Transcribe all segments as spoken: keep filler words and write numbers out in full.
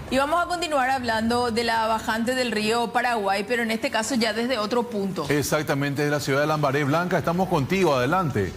Y vamos a continuar hablando de la bajante del río Paraguay, pero en este caso ya desde otro punto. Exactamente, de la ciudad de Lambaré. Blanca, estamos contigo, adelante.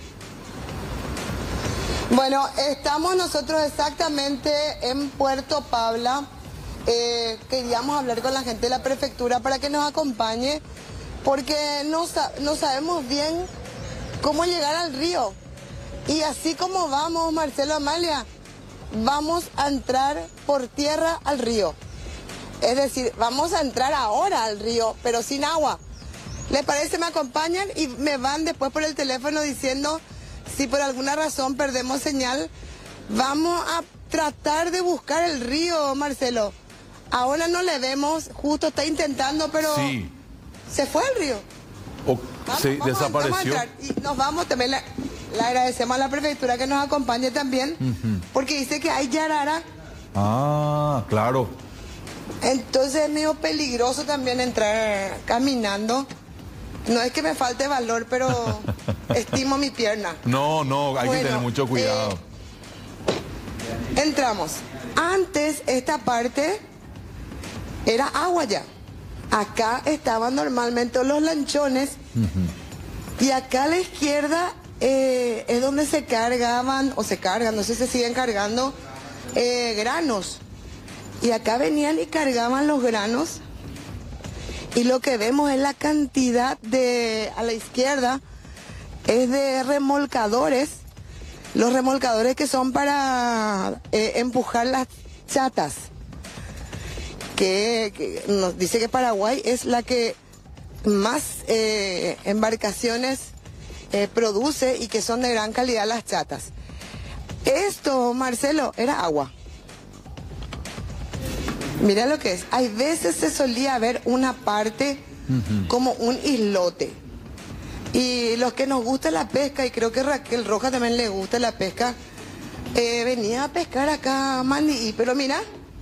Bueno, estamos nosotros exactamente en Puerto Pabla. Eh, queríamos hablar con la gente de la prefectura para que nos acompañe, porque no, no sabemos bien cómo llegar al río. Y así como vamos, Marcelo, Amalia, vamos a entrar por tierra al río. Es decir, vamos a entrar ahora al río, pero sin agua. ¿Les parece? Me acompañan y me van después por el teléfono diciendo si por alguna razón perdemos señal. Vamos a tratar de buscar el río, Marcelo. Ahora no le vemos, justo está intentando, pero sí. Se fue al río. O Vamos, se vamos, desapareció. Vamos a y nos vamos, también le, le agradecemos a la prefectura que nos acompañe también, uh-huh. porque dice que hay yarara. Ah, claro. Entonces es medio peligroso también entrar caminando. No es que me falte valor, pero estimo mi pierna. No, no, hay bueno, que tener mucho cuidado. Eh, entramos. Antes esta parte era agua ya. Acá estaban normalmente los lanchones, uh-huh. y acá a la izquierda eh, es donde se cargaban, o se cargan, no sé si se siguen cargando, eh, granos. Y acá venían y cargaban los granos. Y lo que vemos es la cantidad de, a la izquierda, es de remolcadores. Los remolcadores que son para eh, empujar las chatas. Que, que nos dice que Paraguay es la que más eh, embarcaciones eh, produce y que son de gran calidad las chatas. Esto, Marcelo, era agua. Mira lo que es. Hay veces se solía ver una parte uh-huh. como un islote. Y los que nos gusta la pesca, y creo que Raquel Roja también le gusta la pesca, eh, venía a pescar acá a Manií, pero mira.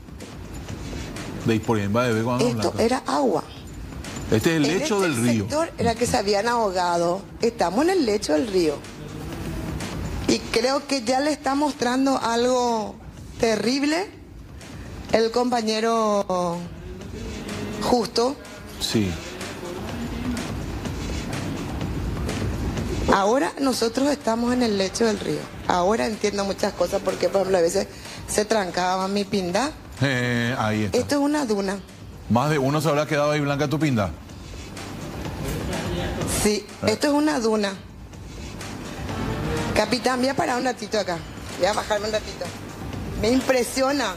De ahí por ahí va de ver cuando Esto blanca. era agua. Este es el lecho en del este río. Sector era que se habían ahogado. Estamos en el lecho del río. Y creo que ya le está mostrando algo terrible el compañero Justo. Sí. Ahora nosotros estamos en el lecho del río. Ahora entiendo muchas cosas porque, por ejemplo, a veces se trancaba mi pinda. Eh, ahí está. Esto es una duna. ¿Más de uno se habrá quedado ahí, Blanca, tu pinda? Sí, eh. esto es una duna. Capitán, voy a parar un ratito acá. Voy a bajarme un ratito. Me impresiona.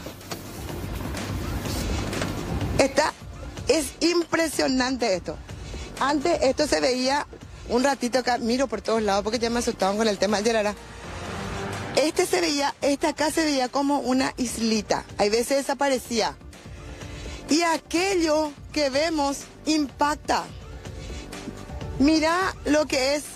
Está, es impresionante esto. Antes esto se veía un ratito acá, miro por todos lados porque ya me asustaban con el tema del yarara. Este se veía, este acá se veía como una islita. Hay veces desaparecía. Y aquello que vemos impacta. Mira lo que es.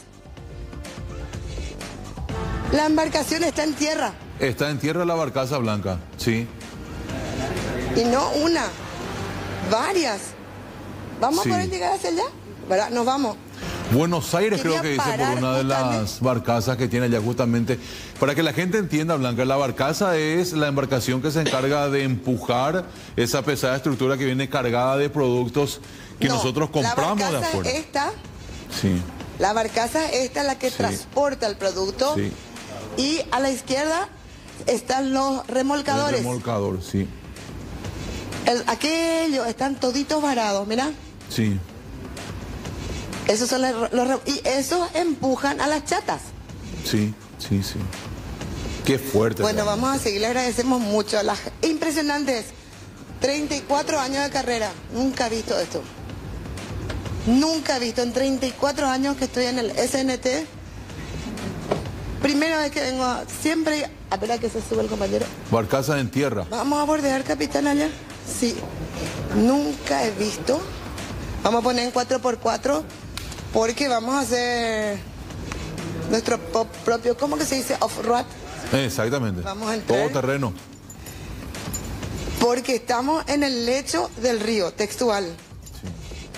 La embarcación está en tierra. Está en tierra la barcaza, Blanca, sí. Y no una, varias. ¿Vamos sí. a poder llegar hacia allá? ¿Verdad? Nos vamos. Buenos Aires Quería creo que dice por una de las barcazas que tiene allá justamente. Para que la gente entienda, Blanca, la barcaza es la embarcación que se encarga de empujar esa pesada estructura que viene cargada de productos que no, nosotros compramos la de afuera. Esta, sí. La barcaza esta es la que sí. transporta el producto. Sí. Y a la izquierda están los remolcadores. El remolcador, sí. El, aquellos están toditos varados, mira. Sí. Esos son los, los, y esos empujan a las chatas. Sí, sí, sí. Qué fuerte. Bueno, ¿verdad? vamos a seguir, le agradecemos mucho. Las impresionantes. treinta y cuatro años de carrera. Nunca he visto esto. Nunca he visto. En treinta y cuatro años que estoy en el S N T. Primera vez que vengo. A, siempre. Espera que se sube el compañero. Barcaza en tierra. Vamos a bordear, capitán, allá. Sí. Nunca he visto. Vamos a poner en cuatro por cuatro. Porque vamos a hacer nuestro propio, ¿cómo que se dice? Off-road. Exactamente. Vamos a entrar. Todo terreno. Porque estamos en el lecho del río, textual. Sí.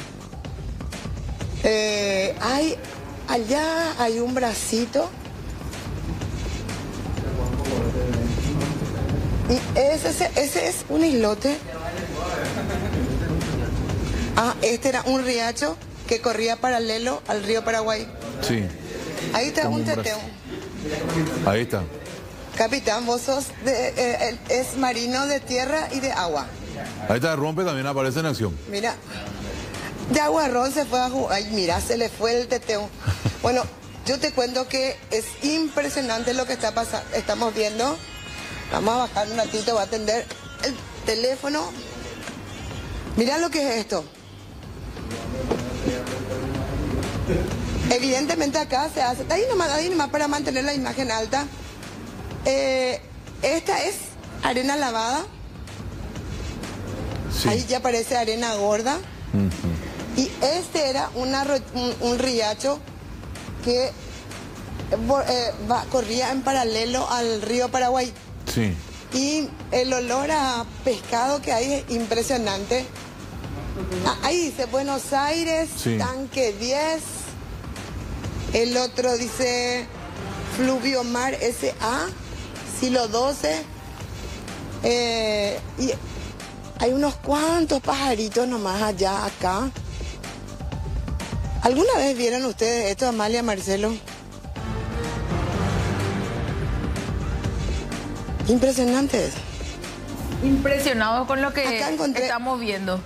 Eh, hay, allá hay un bracito. Y ese, ese, ese es un islote. Ah, este era un riacho que corría paralelo al río Paraguay. Sí. Ahí está Como un un teteo. Ahí está. Capitán, vos sos de, eh, el- es marino de tierra y de agua. Ahí está Rompe, también aparece en acción. Mira, de Aguarrón se fue a jugar. Ay, mira, se le fue el teteo. Bueno, yo te cuento que es impresionante lo que está pasando. Estamos viendo. Vamos a bajar un ratito, va a atender el teléfono. Mira lo que es esto. Evidentemente acá se hace. Ahí nomás, ahí nomás para mantener la imagen alta. Eh, esta es arena lavada. Sí. Ahí ya parece arena gorda. Ujú. Y este era una, ro- un, un riacho que eh, bo- eh, va- corría en paralelo al río Paraguay. Sí. Y el olor a pescado que hay es impresionante. Ah, ahí dice Buenos Aires, Sí. tanque diez. El otro dice Fluviomar S A, Silo doce. Eh, y hay unos cuantos pajaritos nomás allá, acá. ¿Alguna vez vieron ustedes esto, Amalia, Marcelo? Impresionante es. Impresionados con lo que Acá encontré- estamos viendo.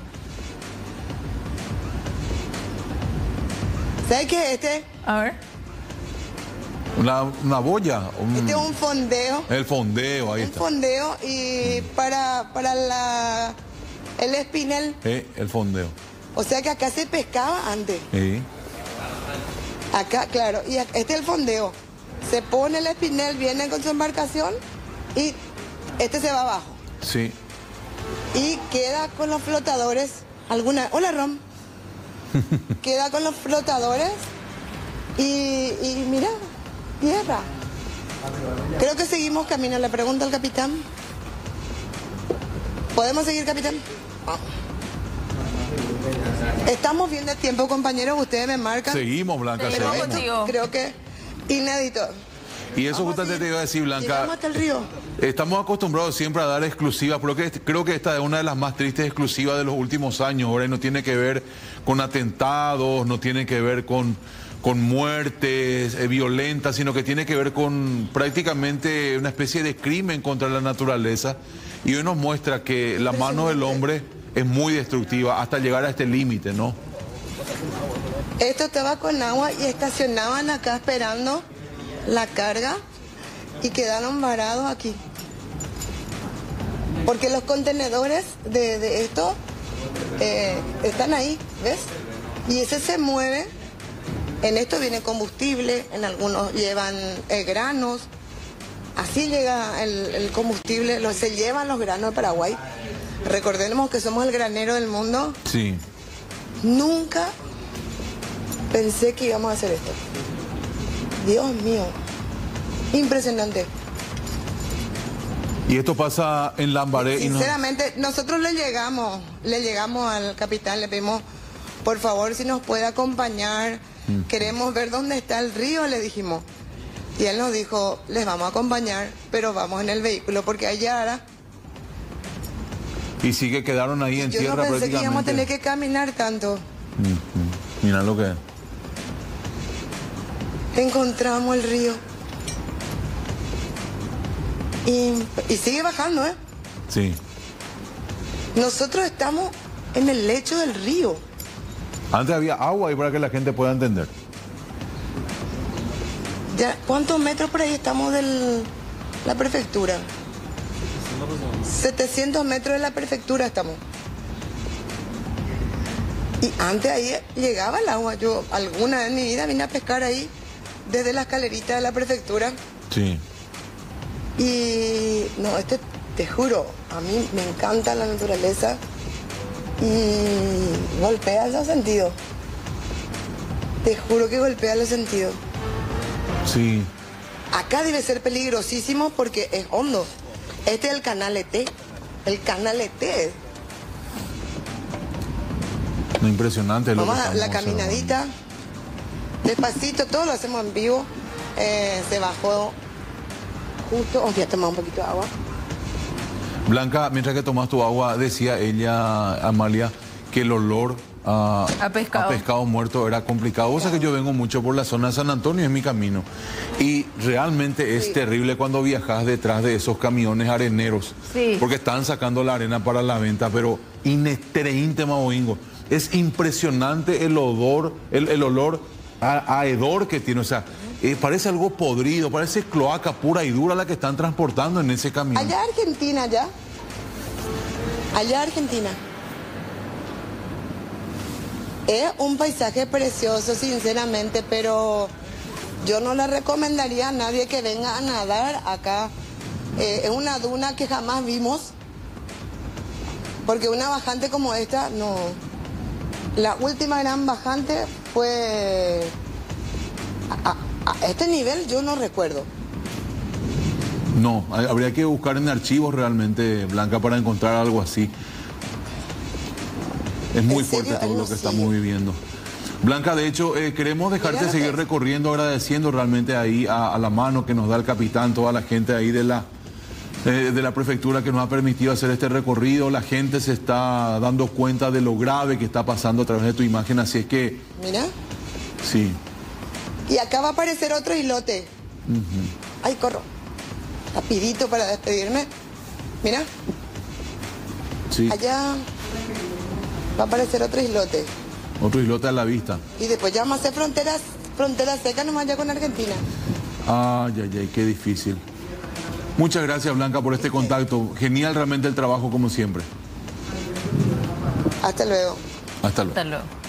¿Sabes qué? Este, A ver. Una, una boya. un- este es un fondeo. El fondeo, ahí Un está. fondeo y para, para la, el espinel. Eh, el fondeo. O sea que acá se pescaba antes. Sí. Acá, claro. Y ac- este es el fondeo. Se pone el espinel, viene con su embarcación y este se va abajo. Sí. Y queda con los flotadores. Alguna. Hola, Rom. Queda con los flotadores y, y mira, tierra. Creo que seguimos camino. Le pregunto al capitán. ¿Podemos seguir, capitán? Ah. Estamos bien de tiempo, compañeros. Ustedes me marcan. Seguimos, Blanca, Seguimos seguimos. contigo. Creo que inédito. Y eso Vamos justamente a te iba a decir, Blanca. Llegamos hasta el río. Estamos acostumbrados siempre a dar exclusivas, pero que, creo que esta es una de las más tristes exclusivas de los últimos años. Ahora, y no tiene que ver con atentados, no tiene que ver con, con muertes eh, violentas, sino que tiene que ver con prácticamente una especie de crimen contra la naturaleza. Y hoy nos muestra que la mano del hombre es muy destructiva hasta llegar a este límite, ¿no? Esto estaba con agua y estacionaban acá esperando la carga y quedaron varados aquí. Porque los contenedores de, de esto eh, están ahí, ¿ves? Y ese se mueve. En esto viene combustible, en algunos llevan eh, granos. Así llega el, el combustible, lo, se llevan los granos de Paraguay. Recordemos que somos el granero del mundo. Sí. Nunca pensé que íbamos a hacer esto. Dios mío, impresionante. Y esto pasa en Lambaré. y no- Sinceramente, nosotros le llegamos, le llegamos al capitán, le pedimos, por favor, si nos puede acompañar. Queremos ver dónde está el río, le dijimos. Y él nos dijo, les vamos a acompañar, pero vamos en el vehículo porque hay Yara. Y sí que quedaron ahí en Yo no tierra pensé que íbamos a prácticamente. tener que caminar tanto. Ujú. Mira lo que es. Encontramos el río. Y, y sigue bajando, ¿eh? Sí. Nosotros estamos en el lecho del río. Antes había agua ahí para que la gente pueda entender. Ya, ¿cuántos metros por ahí estamos de la prefectura? setecientos metros de la prefectura estamos. Y antes ahí llegaba el agua. Yo alguna vez en mi vida vine a pescar ahí desde la escalerita de la prefectura. Sí. Y no, este, te juro, a mí me encanta la naturaleza y golpea los sentidos. Te juro que golpea los sentidos. Sí. Acá debe ser peligrosísimo porque es hondo. Este es el canal E T. El canal E T. No, impresionante lo Vamos que a la estamos caminadita. Despacito, todo lo hacemos en vivo. Eh, se bajó justo. Oh, ya tomamos un poquito de agua. Blanca, mientras que tomas tu agua, decía ella, Amalia, que el olor a, A pescado. a pescado muerto era complicado. O sea que yo vengo mucho por la zona de San Antonio, es mi camino. Y realmente es Sí. terrible cuando viajas detrás de esos camiones areneros. Sí. Porque están sacando la arena para la venta, pero inestre Maboingo. Es impresionante el odor, el, el olor a, a hedor que tiene. O sea, eh, parece algo podrido, parece cloaca pura y dura la que están transportando en ese camión. Allá Argentina, allá. Allá Argentina. Es un paisaje precioso, sinceramente, pero yo no le recomendaría a nadie que venga a nadar acá. Eh, es una duna que jamás vimos, porque una bajante como esta, no. La última gran bajante fue a, a- a este nivel, yo no recuerdo. No, hay- habría que buscar en archivos realmente, Blanca, para encontrar algo así. Es muy ¿En serio? fuerte todo Ay, lo no que sé. estamos viviendo. Blanca, de hecho, eh, queremos dejarte Mira, seguir pues. recorriendo, agradeciendo realmente ahí a, a la mano que nos da el capitán, toda la gente ahí de la, eh, de la prefectura que nos ha permitido hacer este recorrido. La gente se está dando cuenta de lo grave que está pasando a través de tu imagen, así es que, Mira. sí. Y acá va a aparecer otro islote. Ay, corro. Rapidito para despedirme. Mira, Sí, allá va a aparecer otro islote. otro islote a la vista. Y después ya vamos a hacer fronteras, fronteras secas nomás ya con Argentina. Ay, ay, ay, qué difícil. Muchas gracias, Blanca, por este contacto. Genial realmente el trabajo como siempre. Hasta luego. Hasta luego. Hasta luego.